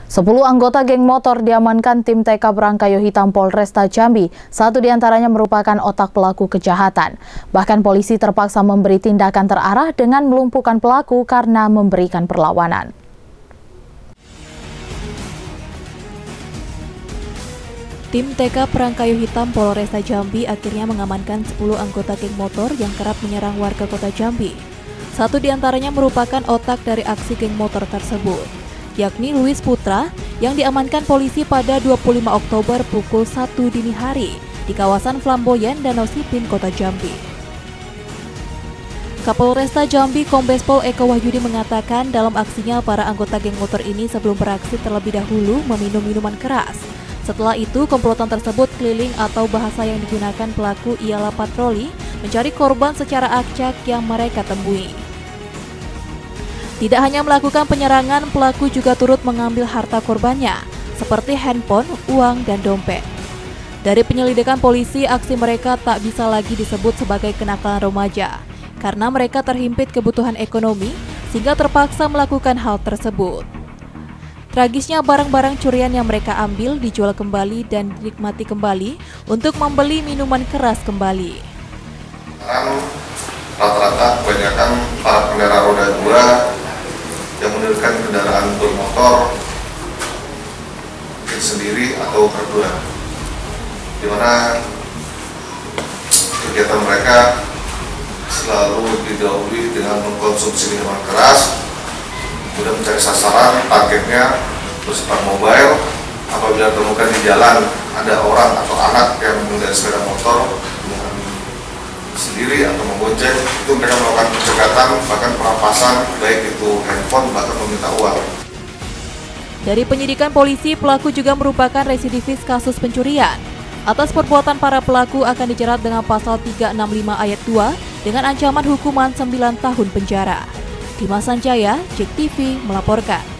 10 anggota geng motor diamankan tim TK Berangkayo Hitam Polresta Jambi. 1 diantaranya merupakan otak pelaku kejahatan. Bahkan polisi terpaksa memberi tindakan terarah dengan melumpuhkan pelaku karena memberikan perlawanan. Tim TK Berangkayo Hitam Polresta Jambi akhirnya mengamankan 10 anggota geng motor yang kerap menyerang warga kota Jambi. 1 diantaranya merupakan otak dari aksi geng motor tersebut, yakni Luis Putra, yang diamankan polisi pada 25 Oktober pukul 1 dini hari di kawasan Flamboyan, Danau Sipin, kota Jambi. Kapolresta Jambi Kombes Pol Eko Wahyudi mengatakan dalam aksinya para anggota geng motor ini sebelum beraksi terlebih dahulu meminum minuman keras. Setelah itu, komplotan tersebut keliling atau bahasa yang digunakan pelaku ialah patroli mencari korban secara acak yang mereka temui. Tidak hanya melakukan penyerangan, pelaku juga turut mengambil harta korbannya, seperti handphone, uang, dan dompet. Dari penyelidikan polisi, aksi mereka tak bisa lagi disebut sebagai kenakalan remaja, karena mereka terhimpit kebutuhan ekonomi, sehingga terpaksa melakukan hal tersebut. Tragisnya, barang-barang curian yang mereka ambil dijual kembali dan dinikmati kembali untuk membeli minuman keras kembali. Rata-rata kebanyakan para pengendara roda 2 yang menggunakan kendaraan bermotor sendiri atau berdua, di mana kegiatan mereka selalu didahului dengan mengkonsumsi minuman keras, kemudian mencari sasaran, targetnya bersifat mobile. Apabila ditemukan di jalan ada orang atau anak yang mengendarai sepeda motor dengan sendiri atau menggonceng, itu mereka melakukan pencegatan, bahkan perampasan, baik itu handphone, bahkan meminta uang. Dari penyidikan polisi, pelaku juga merupakan residivis kasus pencurian. Atas perbuatan para pelaku akan dijerat dengan pasal 365 ayat 2 dengan ancaman hukuman 9 tahun penjara. Dimas Sanjaya, JEK TV melaporkan.